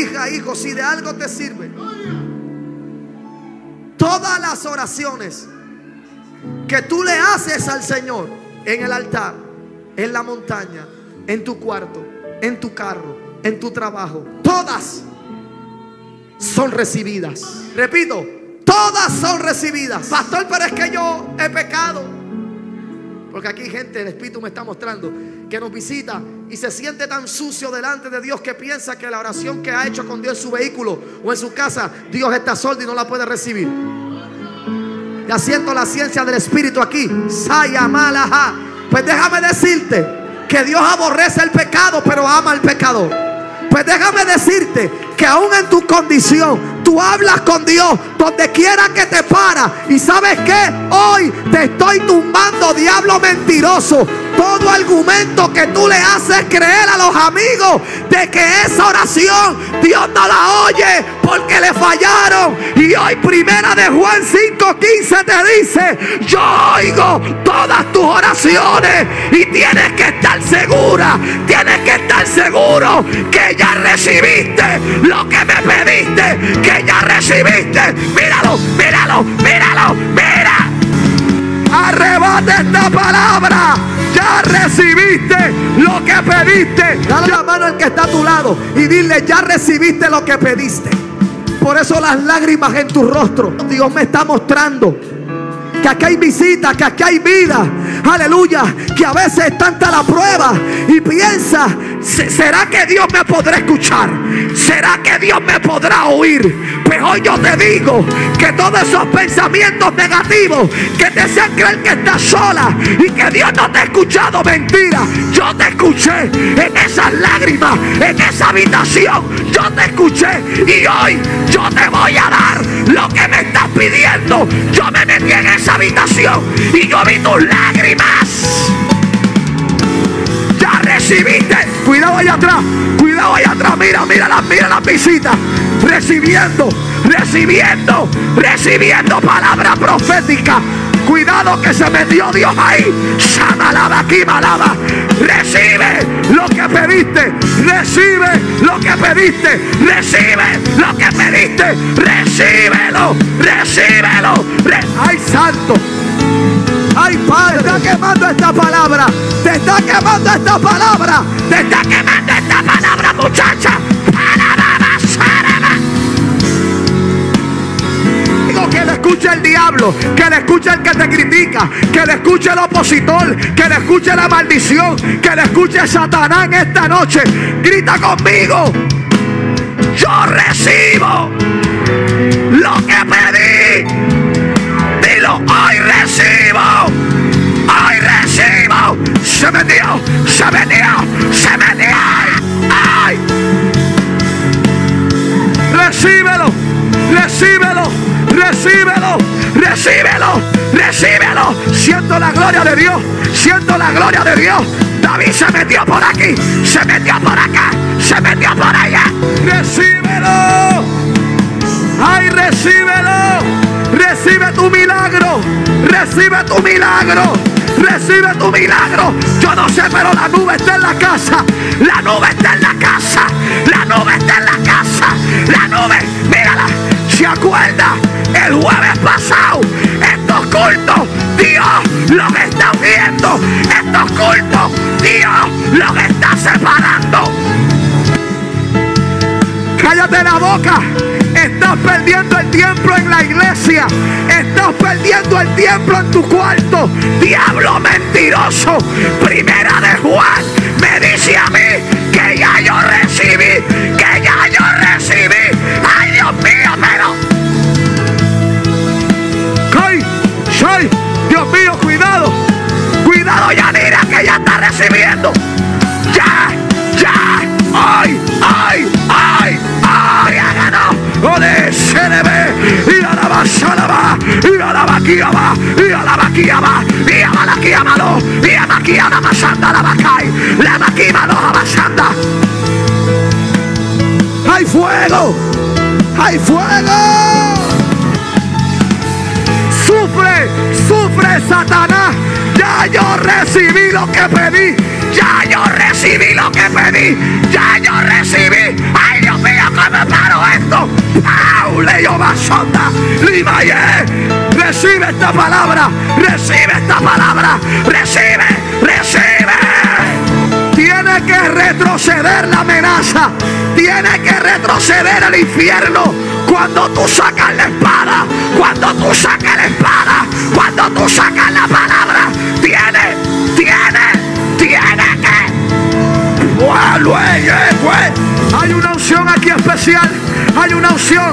hija, hijo, si de algo te sirve, todas las oraciones que tú le haces al Señor en el altar, en la montaña, en tu cuarto, en tu carro, en tu trabajo, todas son recibidas. Repito, todas son recibidas. Pastor, pero es que yo he pecado. Porque aquí hay gente, el Espíritu me está mostrando, que nos visita y se siente tan sucio delante de Dios que piensa que la oración que ha hecho con Dios en su vehículo o en su casa, Dios está sordo y no la puede recibir. Ya siento la ciencia del Espíritu aquí. Sayamalaha. Pues déjame decirte que Dios aborrece el pecado, pero ama al pecador. Pues déjame decirte que aún en tu condición, tú hablas con Dios donde quiera que te para. Y ¿sabes qué? Hoy te estoy tumbando, diablo mentiroso. Todo argumento que tú le haces creer a los amigos de que esa oración Dios no la oye porque le fallaron. Y hoy primera de Juan 5:15 te dice: yo oigo todas tus oraciones. Y tienes que estar segura, tienes que estar seguro que ya recibiste lo que me pediste, que ya recibiste. Míralo, míralo, míralo, mira. Arrebate esta palabra. Ya recibiste lo que pediste. Dale la mano al que está a tu lado y dile: ya recibiste lo que pediste. Por eso las lágrimas en tu rostro. Dios me está mostrando que aquí hay visita, que aquí hay vida. Aleluya. Que a veces es tanta la prueba y piensa: ¿será que Dios me podrá escuchar? ¿Será que Dios me podrá oír? Pues hoy yo te digo que todos esos pensamientos negativos que te hacen creer que estás sola y que Dios no te ha escuchado, mentira. Yo te escuché en esas lágrimas, en esa habitación. Yo te escuché y hoy yo te voy a dar lo que me estás pidiendo. Yo me metí en esa habitación y yo vi tus lágrimas. Ya recibiste. Cuidado allá atrás, cuidado allá atrás. Mira, mira las visitas. Recibiendo palabra profética. Cuidado que se metió Dios ahí. Shamalaba, aquí malaba. Recibe lo que pediste. Recibe lo que pediste. Recibe lo que pediste. Recíbelo. Recíbelo. ¡Ay, santo! ¡Ay, Padre! Te está quemando esta palabra. Te está quemando esta palabra. Te está quemando esta palabra, muchacha. Que le escuche el diablo, que le escuche el que te critica, que le escuche el opositor, que le escuche la maldición, que le escuche Satanás en esta noche. Grita conmigo: yo recibo lo que pedí. Dilo: hoy recibo. Hoy recibo. Se metió, se metió, se metió. ¡Ay! Recíbelo, recíbelo. Recíbelo, recíbelo, recíbelo. Siento la gloria de Dios, siento la gloria de Dios. David se metió por aquí, se metió por acá, se metió por allá. Recíbelo. Ay, recíbelo. Recibe tu milagro, recibe tu milagro, recibe tu milagro. Yo no sé, pero la nube está en la casa. La nube está en la casa. La nube está en la casa. La nube, mírala. ¿Se acuerda? El jueves pasado, estos cultos, Dios los está uniendo. Estos cultos, Dios los está separando. Cállate la boca. Estás perdiendo el tiempo en la iglesia. Estás perdiendo el tiempo en tu cuarto. Diablo mentiroso. Primera de Juan me dice a mí que ya yo recibí. Que ya yo recibí. Ay, Dios mío, pero... ¡Ay! Dios mío, cuidado. Cuidado, Yanira, que ya está recibiendo. Ya. ¡Ay! ¡Ole, se le ve! ¡Y a la basalaba! ¡Y a la vaquiaba! ¡Y a la vaquiaba! ¡Y a la vaquiamalo! ¡Y a la vaquiana masanda la vacay! ¡La vaquimalo a basanda! ¡Hay fuego! ¡Hay fuego! ¡Sufre, Satanás! ¡Ya yo recibí lo que pedí! ¡Ya yo recibí lo que pedí! ¡Ya yo recibí! ¡Ay, Dios mío, cómo Limaye. Recibe esta palabra. Recibe esta palabra. Recibe. Tiene que retroceder la amenaza. Tiene que retroceder el infierno. Cuando tú sacas la espada. Cuando tú sacas la espada. Cuando tú sacas la palabra. Tiene que. Hay una unción aquí especial. Hay una unción.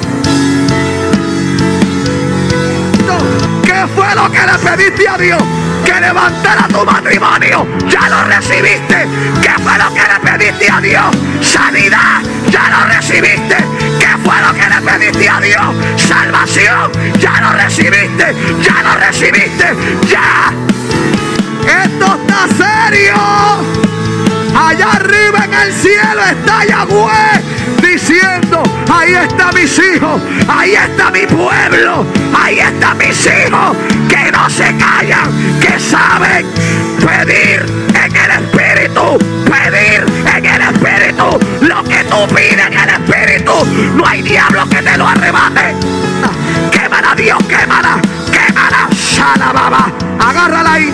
¿Qué fue lo que le pediste a Dios? Que levantara tu matrimonio. Ya lo recibiste. ¿Qué fue lo que le pediste a Dios? Sanidad. Ya lo recibiste. ¿Qué fue lo que le pediste a Dios? Salvación. Ya lo recibiste. Ya lo recibiste. Ya. Esto está serio. Allá arriba en el cielo está Yahweh diciendo: ahí están mis hijos, ahí está mi pueblo, ahí están mis hijos que no se callan, que saben pedir en el Espíritu, pedir en el Espíritu. Lo que tú pides en el Espíritu, no hay diablo que te lo arrebate. Quémala, Dios, quémala, quémala. Shalababa, agárrala ahí.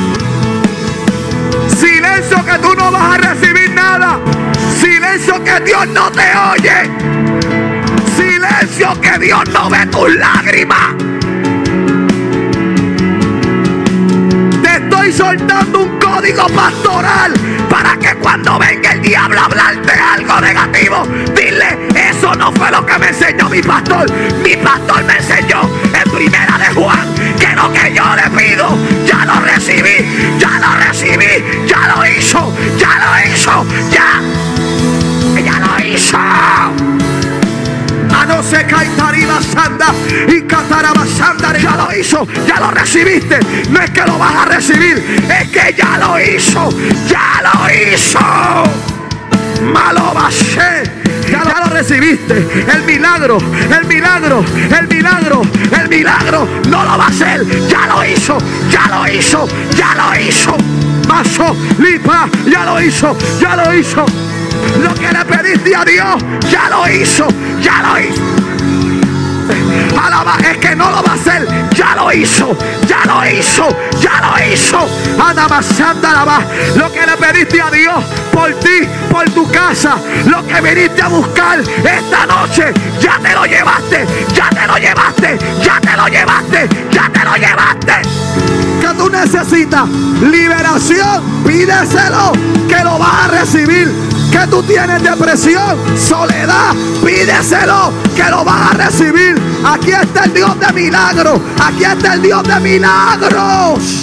Silencio, que tú no vas a recibir nada. Silencio, que Dios no te oye. Silencio, que Dios no ve tus lágrimas. Te estoy soltando un código pastoral para que cuando venga el diablo a hablarte algo negativo, dile: eso no fue lo que me enseñó mi pastor. Mi pastor me enseñó en Primera de Juan que lo que yo le pido, ya lo recibí, ya lo recibí, ya lo hizo, ya lo hizo, ya lo hizo. No se caitariba sanda y cataraba sanda. Ya lo hizo, ya lo recibiste. No es que lo vas a recibir, es que ya lo hizo, ya lo hizo. Malo va a ser. Ya lo recibiste. El milagro, el milagro, el milagro, el milagro no lo va a hacer. Ya lo hizo, ya lo hizo, ya lo hizo. Maso, lipa, ya lo hizo, ya lo hizo. Lo que le pediste a Dios, ya lo hizo, ya lo hizo. Alaba, es que no lo va a hacer, ya lo hizo, ya lo hizo, ya lo hizo. Alaba, lo que le pediste a Dios por ti, por tu casa, lo que viniste a buscar esta noche, ya te lo llevaste, ya te lo llevaste, ya te lo llevaste, ya te lo llevaste. Que tú necesitas liberación, pídeselo, que lo vas a recibir. Que tú tienes depresión, soledad, pídeselo, que lo vas a recibir. Aquí está el Dios de milagros, aquí está el Dios de milagros.